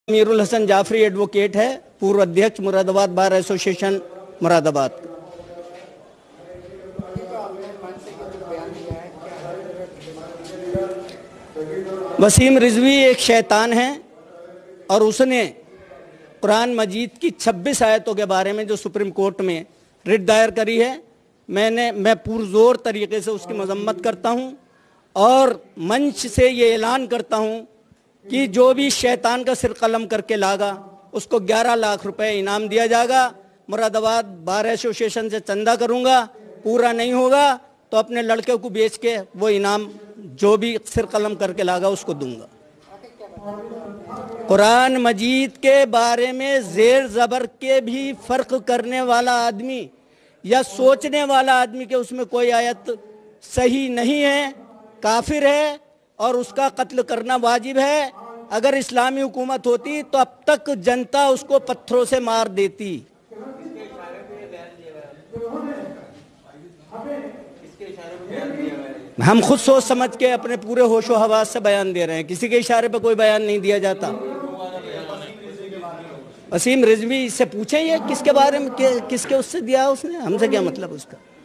मीरुल Hasan Jafri advocate है, पूर्व अध्यक्ष मुरादाबाद बार एसोसिएशन मुरादाबाद। वसीम रिजवी एक शैतान है और उसने कुरान मजीद की 26 आयतों के बारे में जो सुप्रीम कोर्ट में रिट दायर करी है, मैं पुरजोर तरीके से उसकी मजम्मत करता हूं और मंच से ये ऐलान करता हूं कि जो भी शैतान का सिर कलम करके लागा उसको 11 लाख रुपए इनाम दिया जाएगा। मुरादाबाद बार एसोसिएशन से चंदा करूंगा, पूरा नहीं होगा तो अपने लड़के को बेच के वो इनाम जो भी सिर कलम करके लागा उसको दूंगा। कुरान मजीद के बारे में जेर ज़बर के भी फर्क करने वाला आदमी या सोचने वाला आदमी के उसमें कोई आयत सही नहीं है, काफिर है और उसका कत्ल करना वाजिब है। अगर इस्लामी हुकूमत होती तो अब तक जनता उसको पत्थरों से मार देती। हम खुद सोच समझ के अपने पूरे होशो हवास से बयान दे रहे हैं, किसी के इशारे पे कोई बयान नहीं दिया जाता। वसीम रिजवी से पूछें ये किसके बारे में किसके उससे दिया उसने, हमसे क्या मतलब उसका।